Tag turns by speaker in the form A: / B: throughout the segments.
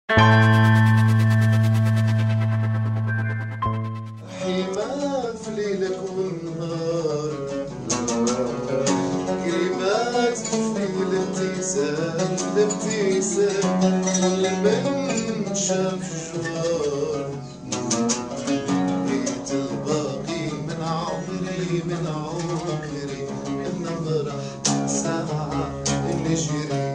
A: حماك في ليلك والنهار، كلمات في الابتسام الابتسام، والمن شاف الجوار. بقيت الباقي من عمري من عمري، النظرة ساعة نجري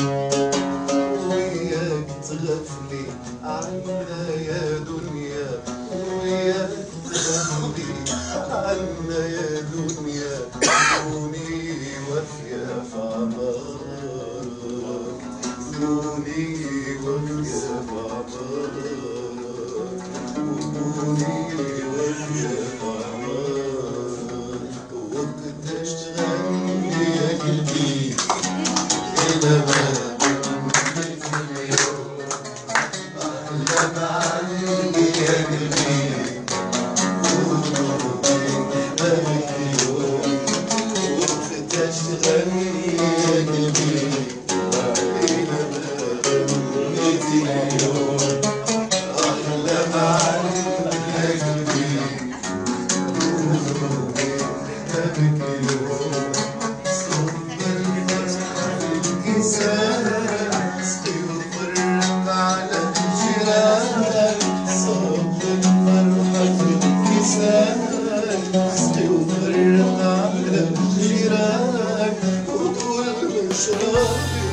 A: وياك تغفلي عنا يا دنيا، وياك تغفلي عنا يا دنيا. كوني وافية في عمرك، كوني وافية في عمرك، وكوني وافية في عمرك. وقتاش تغني يا قلبي إلى ما وطول مشواري